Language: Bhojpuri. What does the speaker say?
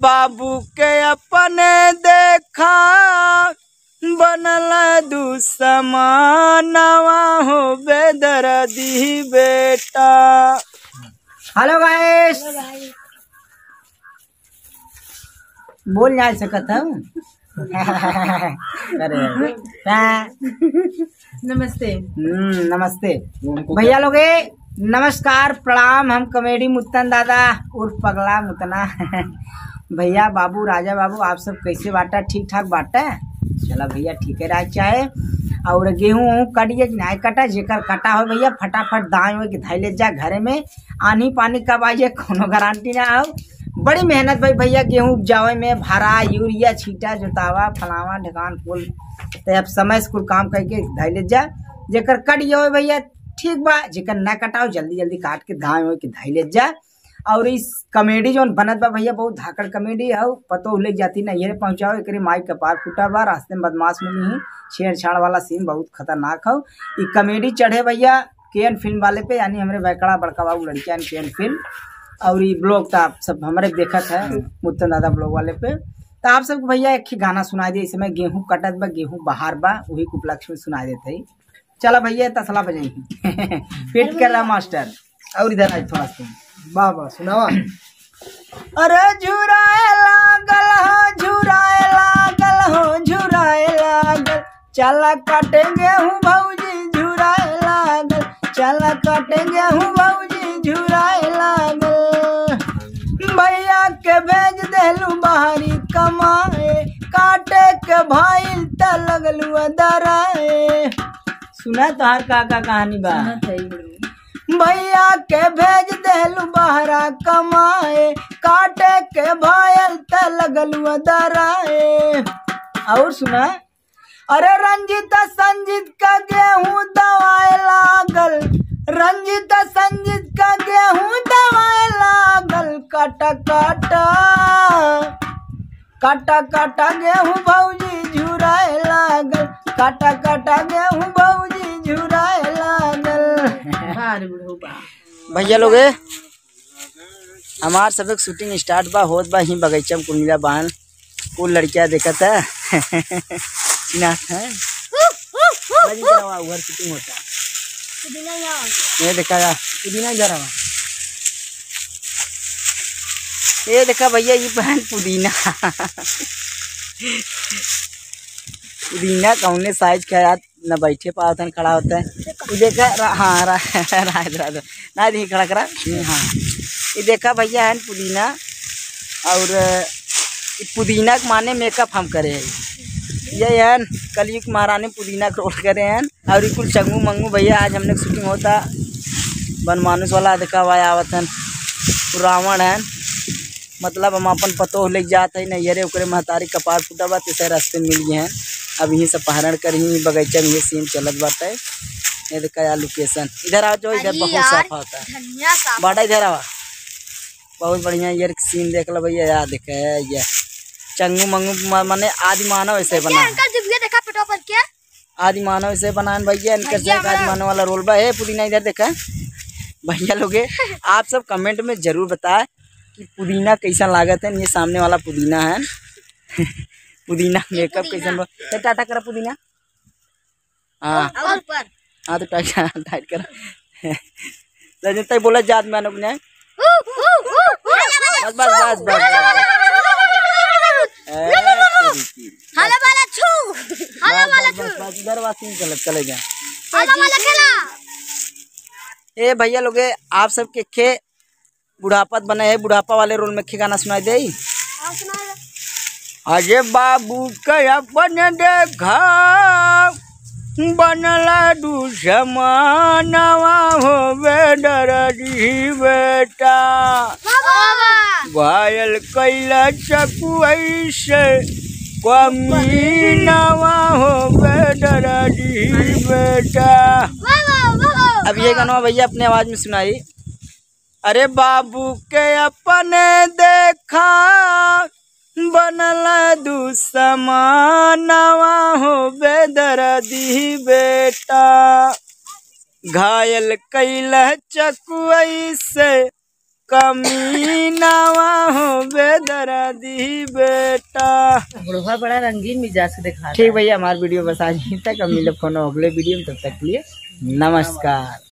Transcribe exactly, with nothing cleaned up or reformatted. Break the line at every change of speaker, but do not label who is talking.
बाबू के अपने देखा बनल दुश्मनवा हो बेदर्दी बेटा।
हेलो गाइस, बोल जा सकत हम। अरे
नमस्ते।
हम्म नमस्ते भैया लोग, नमस्कार प्रणाम। हम कॉमेडी मुत्तन दादा उर्फ पगला मुतना भैया बाबू राजा बाबू, आप सब कैसे बाटा? ठीक ठाक बाटा? चला भैया ठीक है रह चाहे। और गेहूँ कटिए नहीं कटा, जेकर कटा हो भैया फटाफट दाएं हो कि धैले जा घरे में। आनी पानी कब आइए कोनो गारंटी ना हो। बड़ी मेहनत भाई भैया गेहूँ उपजावे में, भरा यूरिया छीटा जोतावा फलावा ढकान फूल। तो अब समय से कुल काम करके धैले जा। जेकर कट हो भैया ठीक बा, जेकर न कटाओ जल्दी जल्दी काट के दाएं हो कि धैले जा। और इस कॉमेडी जो बनत बा भैया बहुत धाकड़ कॉमेडी है, पतो उलझ जाती ना ये पहुंचाओ। एक माई कपार फूटा बा, रास्ते में बदमाश में नहीं छेड़छाड़ वाला सीन बहुत खतरनाक हो। ये कॉमेडी चढ़े भैया केएन फिल्म वाले पे, यानी हमारे बैकड़ा बड़का बाबू लड़कियां केएन फिल्म। और ये ब्लॉग तो आप सब हमारे देखत है मुत्तन दादा ब्लॉग वाले पे। तो आप सबको भैया एक ही गाना सुना दिए। इस समय गेहूं कटत बा, गेहूं बहार बा, वही के उपलक्ष्य में सुना देते ही। चला भैया तसला बजाई फिट कर रहा मास्टर। और इधर आज थोड़ा सा वाह वाह सुनावा। अरे झुराए लागल हो, झुराए लागल हो, झुराए लागल, चला काटेंगे हूँ भौजी झुराए लागल, चला काटेंगे हूँ भौजी झुराए लागल। भैया के भेज देलू बाहरी कमाए, काटे के भाई त लगलू दराए। सुना तोहार का का कहानी बा? भैया के भेज देलू बहरा कमाए, काटे के भायल त लगलू दराए। और सुना, अरे रंजित संजीत का गेहूं दवाए लागल, रंजित संजीत का गेहूं दवाए लागल। काटा काटा काटा काटा गेहूं भौजी झुराए लागल, काटा काटा गेहूं भौजी झुराए लागल। भैया लोग हमार सब शूटिंग स्टार्ट बा होत बा ही बगीचा में कुमिला बहन कुल लड़कियां देखत है उधर शूटिंग होता ये देखा जा पुदीना जा रहा। ये देखा भैया ये बहन पुदीना पुदीना कौने साइज का यार न बैठे पावतन खड़ा होता है। ये देखा हाँ रा, रा, रा, रा, ना देखिए खड़ा करा। हाँ ये देखा भैया है पुदीना। और पुदीना के माने मेकअप हम करे हैं ये है कलयुग महारानी पुदीना का रोल करे हैं। और कुल चंगू मंगू भैया आज हमने शूटिंग होता बनमानुस वाला देखा हुआ आवतन रावण है, मतलब हम अपन पतो ले जाते हैं नैयरे ओकरे महतारी कपार फूटा बा तेरे रास्ते मिल गए हैं। अब यहीं से पहरण कर ही बगीचा में ये सीन चलत बाटा है। ये देखा यार लोकेशन इधर आ जाओ, इधर बहुत साफा होता है बाटा। इधर आवा बहुत बढ़िया ये सीन देख लो भैया। यार देखा है ये चंगू मंगू माने आदि मानव ऐसे बना, आदि मानव ऐसे बना भैया। इनका से आदि मानव वाला रोल बा है पुदीना। इधर देखा भैया लोग आप सब कमेंट में जरूर बताएं कि पुदीना कैसा लागत है। ये सामने वाला पुदीना है पुदीना मेकअप कैसा बा। टाटा करा पुदीना। हाँ हाँ तो टाइट करा रजनी बोला जात में अनुप ने बस बस बस बस इधर वासी चले चले जाए। ए भैया लोग आप सब के खे बुढ़ापत बने है, बुढ़ापा वाले रोल में खे गाना सुनाई दे। अजय बाबू के अपने देखा बनला दुश्मनवा हो बेदर्दी बेटा। घायल कैला चकुई से कमीनवा हो बेदर्दी बेटा। अब ये गाना भैया अपने आवाज में सुनाई। अरे बाबू के अपने देखा बनल दुश्मनवा हो बेदर्दी बेटा। घायल कैला चकुई से
कमीनावा हो बेदर्दी बेटा।
बुढ़वा बड़ा रंगीन मिजाज से दिखा रहा है।
ठीक भैया, हमारी वीडियो बस आज यहीं तक। अब मिले फोन अगले वीडियो में, तब तक के लिए नमस्कार।